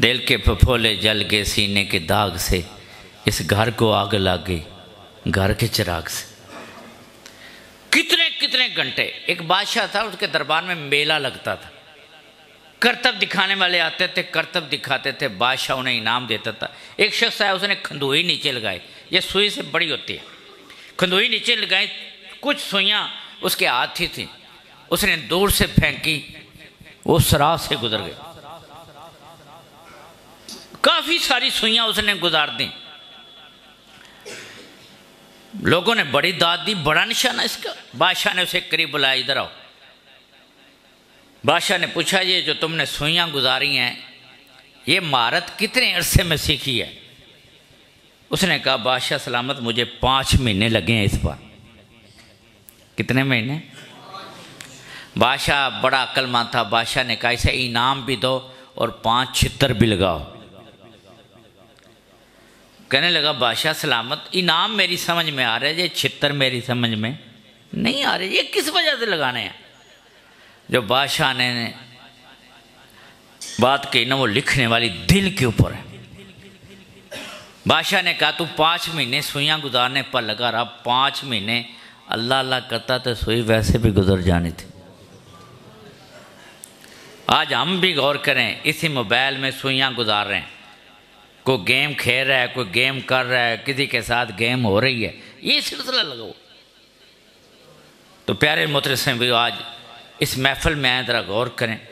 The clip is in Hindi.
दिल के फफोले जल के सीने के दाग से, इस घर को आग लग गई घर के चिराग से। कितने कितने घंटे। एक बादशाह था, उसके दरबार में मेला लगता था, करतब दिखाने वाले आते थे, करतब दिखाते थे, बादशाह उन्हें इनाम देता था। एक शख्स आया, उसने खंदोई नीचे लगाई, ये सुई से बड़ी होती है, खंदोई नीचे लगाई, कुछ सुइयाँ उसके हाथ ही थी, उसने दूर से फेंकी, वो सराह से गुजर गए। काफी सारी सुइयाँ उसने गुजार दी। लोगों ने बड़ी दाद दी, बड़ा निशाना इसका। बादशाह ने उसे करीब बुलाया, इधर आओ। बादशाह ने पूछा, ये जो तुमने सुइयाँ गुजारी हैं, ये महारत कितने अरसे में सीखी है? उसने कहा, बादशाह सलामत, मुझे 5 महीने लगे हैं इस बार। कितने महीने? बादशाह बड़ा अक्लमंद था। बादशाह ने कहा, इसे इनाम भी दो और 5 छितर भी लगाओ। कहने लगा, बादशाह सलामत, इनाम मेरी समझ में आ रहे, ये छितर मेरी समझ में नहीं आ रहे, ये किस वजह से लगाने हैं? जो बादशाह ने बात कही ना, वो लिखने वाली दिल के ऊपर है। बादशाह ने कहा, तू 5 महीने सुइयाँ गुजारने पर लगा रहा, 5 महीने अल्लाह अल्लाह करता तो सुई वैसे भी गुजर जानी थी। आज हम भी गौर करें, इसी मोबाइल में सुइयाँ गुजार रहे हैं, कोई गेम खेल रहा है, कोई गेम कर रहा है, किसी के साथ गेम हो रही है, ये सिलसिला लगाओ। तो प्यारे मोहतरम भी आज इस महफिल में आए, ज़रा गौर करें।